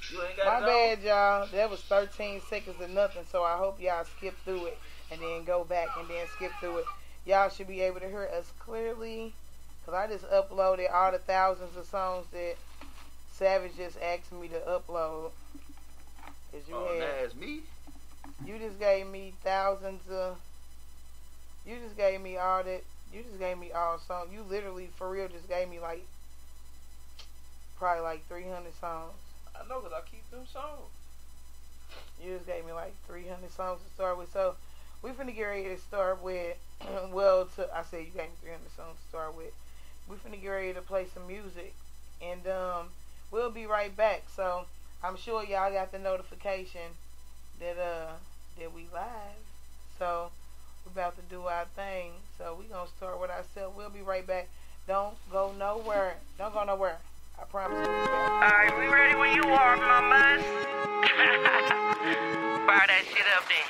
You ain't got My it bad, y'all. That was 13 seconds of nothing, so I hope y'all skip through it and then go back and then skip through it. Y'all should be able to hear us clearly, because I just uploaded all the thousands of songs that Savage just asked me to upload. That's me? You just gave me thousands of... You just gave me all that... You just gave me all songs. You literally, for real, just gave me like... Probably like 300 songs. I know, because I keep them songs. You just gave me like 300 songs to start with. So, we finna get ready to start with... I said you gave me 300 songs to start with. We finna get ready to play some music. And, we'll be right back. So, I'm sure y'all got the notification that we live. So, we're about to do our thing. So, we gonna start with ourselves. We'll be right back. Don't go nowhere. Don't go nowhere. I promise we'll be back. Alright, we ready when you are, mamas. Fire that shit up then.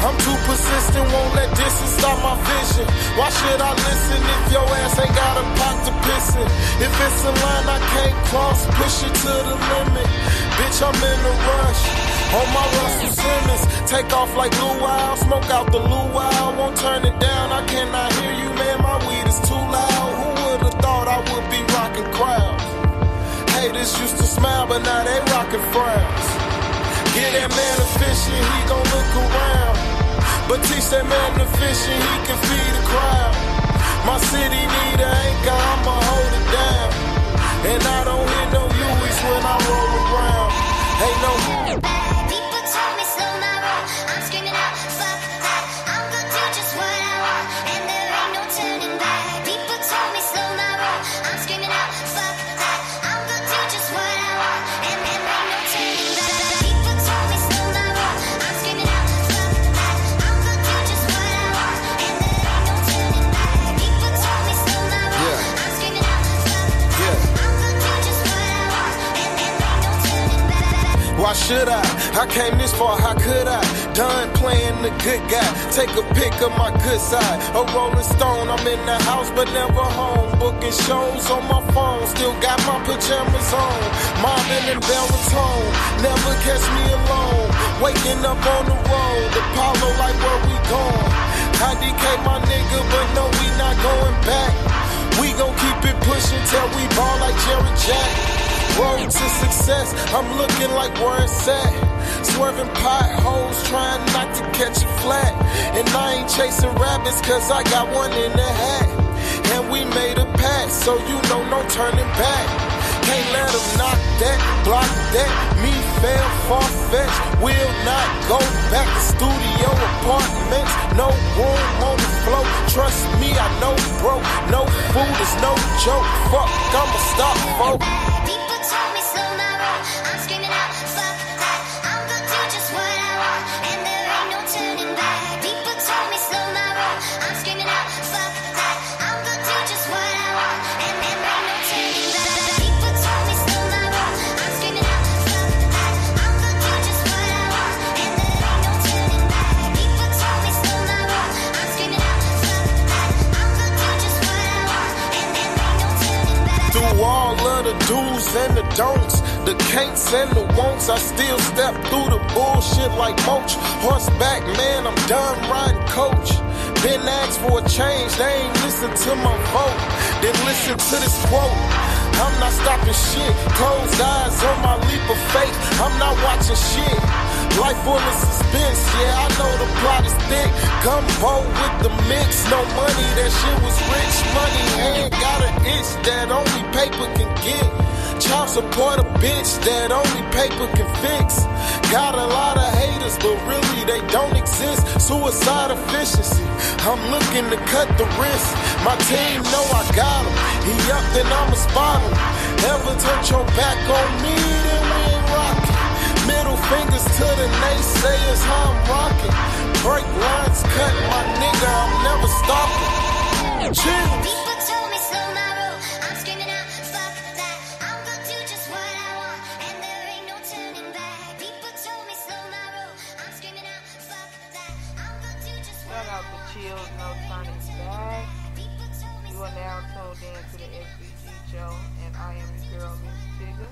I'm too persistent, won't let distance stop my vision. Why should I listen if your ass ain't got a pot to piss in? If it's a line I can't cross, push it to the limit. Bitch, I'm in a rush. On my Russell Simmons, take off like luau, smoke out the luau, won't turn it down. I cannot hear you, man. My weed is too loud. Who would've thought I would be rocking crowds? Haters used to smile, but now they rocking frowns. Get that man a fishing, he gon' look around. But teach that man to fishing, he can feed the crowd. My city need an anchor, I'ma hold it down. And I don't hear no U's when I roll around. Ain't no. People told me slow my roll. I'm screaming out, fuck that. I'm gonna do just what I want, and there ain't no turning back. People told me slow my roll. I'm screaming out, fuck that. I'm gonna do just what I want, and there ain't no turning back. People told me slow my roll. I'm screaming out, fuck that. I'm gonna do just what I want, and there ain't no turning back. People told me slow my roll. I'm screaming out, fuck that. I'm gonna do just what I want, and there ain't no turning back. Why should I came this far, how could I? Done playing the good guy, take a pic of my good side. A Rolling Stone, I'm in the house but never home. Booking shows on my phone, still got my pajamas on. Mobbing in Bellatone, never catch me alone. Waking up on the road, Apollo like where we going. IDK my nigga, but no we not going back. We gon' keep it pushing till we ball like Jerry Jack. Road to success, I'm looking like where it's at. Swerving potholes, trying not to catch a flat. And I ain't chasing rabbits cause I got one in the hat. And we made a pact, so you know no turning back. Can't let them knock that, block that. Me fail, far-fetched, will not go back to studio apartments. No room on the floor, trust me I know broke. No food is no joke, fuck I'ma stop folk. People told me slow my roll. I'm screaming out, fuck that. I'm gonna do just what I want, and there ain't no turning back. People told me slow my roll. I'm screaming out, fuck that. I'm gonna do just what I want, and there ain't no turning back. People told me slow my roll. I'm screaming out, fuck that. I'm gonna do just what I want, and there ain't no turning back. People told me slow my roll. I'm screaming out, fuck that. I'm gonna do just what I want, and there ain't no turning back. Through all of the do's and the don'ts, the can'ts and the won'ts, I still step through the bullshit like Moach. Horseback, man, I'm done riding coach. Been asked for a change, they ain't listen to my vote. Then listen to this quote. I'm not stopping shit. Closed eyes on my leap of faith. I'm not watching shit. Life full of suspense, yeah, I know the plot is thick. Gumbo with the mix, no money, that shit was rich. Money hand got an itch that only paper can get. Child support a bitch that only paper can fix. Got a lot of haters, but really they don't exist. Suicide efficiency, I'm looking to cut the risk. My team know I got him, he up then I'ma spot him. Ever turn your back on me, then we ain't rockin'. Middle fingers to the naysayers, how I'm rocking. Break lines cut, my nigga, I'm never stopping. Chill. People told me slow my roll. I'm screaming out, fuck that. I'm gonna do just what I want, and there ain't no turning back. People told me slow my roll. I'm screaming out, fuck that. I'm gonna do just what Shout I out to want. Chills, no turning back. People told me You are now tuned in to the SBG show, and I am your girl, Miss Tigger.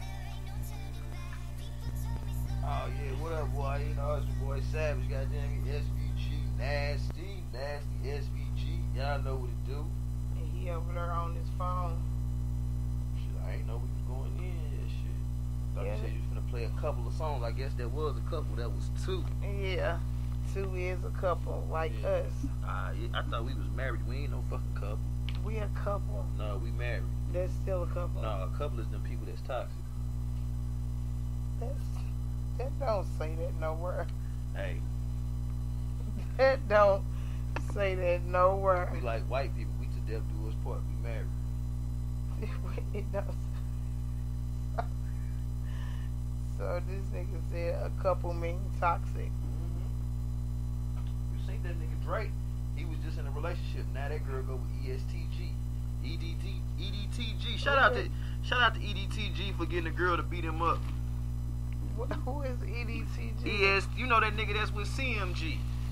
Oh yeah, what up, boy? You know it's your boy Savage. Goddamn SVG, nasty SVG. Y'all know what it do. And he over there on his phone. Shit, I ain't know we was going in that shit. Thought Yeah. you said you was finna play a couple of songs. I guess there was a couple. That was two. Yeah, two is a couple like Yeah. us. Yeah, I thought we was married. We ain't no fucking couple. We a couple. No, we married. That's still a couple. No, a couple is them people that's toxic. That don't say that nowhere. Hey, That don't say that nowhere. we like white people. We to death do us part. We married. It don't. So this nigga said a couple mean toxic. You seen that nigga Drake? He was just in a relationship. Now that girl go with ESTG, EDTG. Shout out to EDTG for getting a girl to beat him up. Who is EDTG? You know that nigga that's with CMG.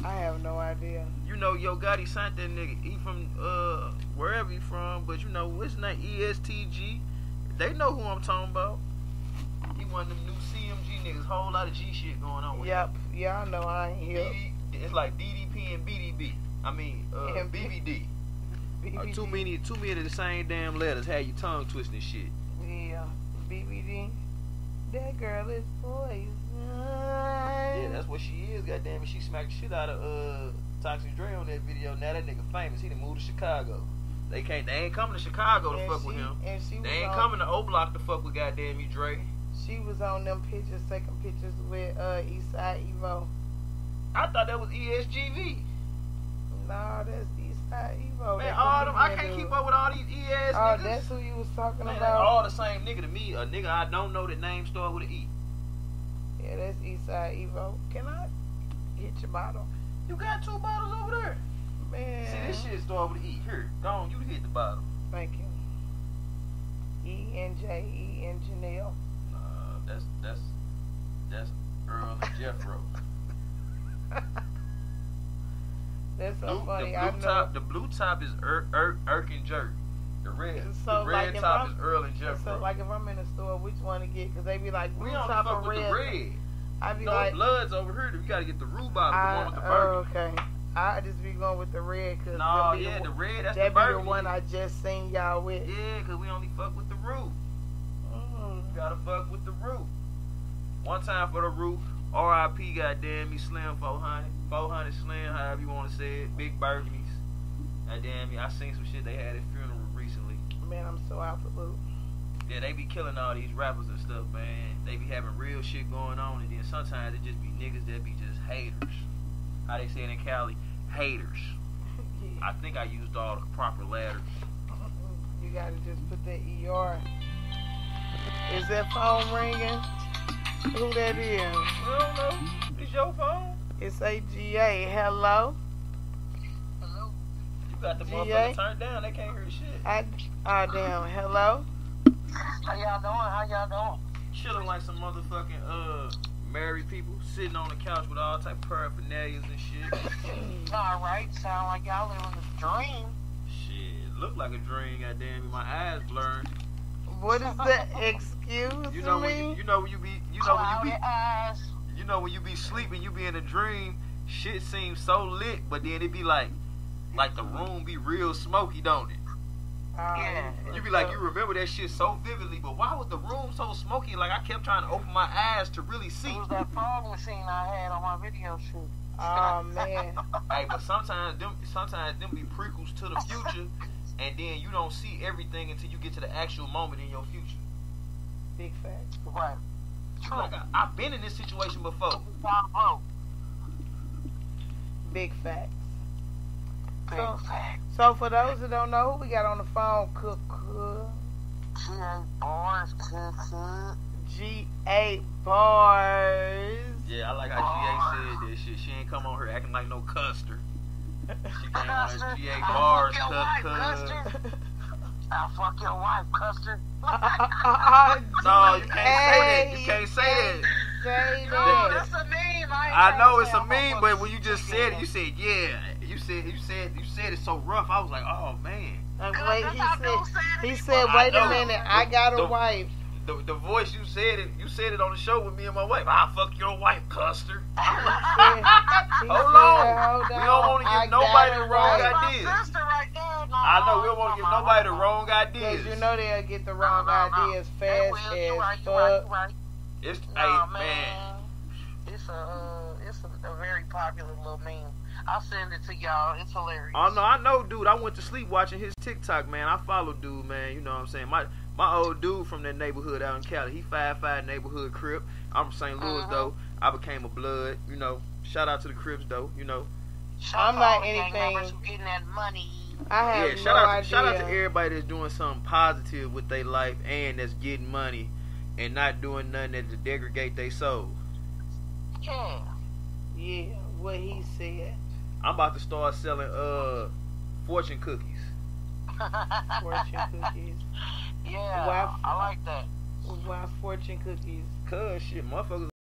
I have no idea. You know, Yo Gotti signed that nigga. He from wherever he from, but you know what's his name? ESTG. They know who I'm talking about. He one of them new CMG niggas. Whole lot of G shit going on with Yep. Y'all know I ain't here. him. It's like DDP and BDB. I mean And BBD. BBD. Too many of the same damn letters. Had your tongue twisting shit. Yeah. BBD. That girl is poison. Yeah, that's what she is. Goddamn it, she smacked the shit out of Toxic Dre on that video. Now that nigga famous. He done moved to Chicago. They ain't coming to Chicago to fuck with him. And she was They ain't on, coming to O Block to fuck with goddamn you, Dre. She was on them pictures, taking pictures with Eastside Evo. I thought that was ESGV. No, that's Eastside Evo. Man, That all them, I comedian can't dude. keep up with all these ES Oh, niggas. that's who you was talking Man, they about. all the same nigga to me. A nigga I don't know that name start with an E. Yeah, that's Eastside Evo. Can I get your bottle? You got 2 bottles over there. Man. See, this shit start with an E. Here, go on, you hit the bottle. Thank you. E-N-J-E and Janelle. That's Earl and Jeffro. That's so funny. I know. The blue top is Irk and Jerk. The red, So, the like, red if top I'm- is Earl and Jeffro. So, like, if I'm in the store, which one to get? Because they be like, we blue don't top fuck or with red. the red. I be No like, bloods over here. You gotta get the rhubarb, the one with the burgundy. okay. I just be going with the red because No, yeah, the red. That's that the be the burgundy. one I just seen y'all with. Yeah, cause we only fuck with the root. Mm. Gotta fuck with the root. One time for the root. R.I.P. Goddamn me, Slim 400, 400 Slim, however you want to say it. Big burgundies. Goddamn me, I seen some shit they had at funeral recently. Man, I'm so out the loop. Yeah, they be killing all these rappers and stuff, man. They be having real shit going on, and then sometimes it just be niggas that be just haters. How they say it in Cali, haters. I think I used all the proper letters. You gotta just put that ER. Is that phone ringing? Who that is? I don't know. It's your phone. It's AGA. Hello? Hello? You got the GA? motherfucker turned down. They can't hear shit. Damn. Hello? How y'all doing? How y'all doing? Chilling like some motherfucking married people sitting on the couch with all type of paraphernalias and shit. Alright, sound like y'all living a dream. Shit, look like a dream. Goddamn me, my eyes blurred. What is that? Excuse You know me? when you know when you be Cloudy eyes. you know when you be sleeping, you be in a dream. Shit seems so lit, but then it be like the room be real smoky, don't it? Yeah. You be like, you remember that shit so vividly, but why was the room so smoky? Like I kept trying to open my eyes to really see. It was that fog machine I had on my video shoot. Oh, man. Hey, but sometimes them be prequels to the future, and then you don't see everything until you get to the actual moment in your future. Big fact. Right. True. Like I've been in this situation before. Bravo. Big facts. Big So- fact. So for those that don't know, who we got on the phone? Cook. G.A. Bars, cook. G8 Bars. Yeah, I like how GA said that shit. She ain't come on here acting like no custer. She came on as GA Bars, I'll fuck your wife, Custer. I'll fuck your wife, Custer. No, you can't say that. You can't say that. Say No, that. that's a meme. I know it's a meme, but when you just said it, you said yeah. You said it so rough. I was like, oh man. Wait, he said, wait a minute, I got a wife. The voice you said it on the show with me and my wife. I'll fuck your wife, Custer. He Hold said, on. We don't want to I give nobody got the a wrong wife. ideas. My sister right there. No, I know we don't want to give nobody the wrong ideas. Because you know they'll get the wrong ideas They fast will. You right, as you right, you fuck. right. It's Nah, hey man. It's a very popular little meme. I'll send it to y'all. It's hilarious. Oh no, I know, dude. I went to sleep watching his TikTok, man. I follow dude, man. You know what I'm saying? My old dude from that neighborhood out in Cali. He 5'5" neighborhood Crip. I'm from St. Louis though. I became a blood. You know. Shout out to the Crips though. You know. Shout I'm out not to all the gang anything- members who getting that money. I have Yeah. no Shout out idea. to everybody that's doing something positive with their life and that's getting money and not doing nothing that to degrade their soul. Yeah. Yeah, what he said. I'm about to start selling fortune cookies. Fortune cookies. Yeah. Why- I like that. Why fortune cookies? Cause shit, motherfuckers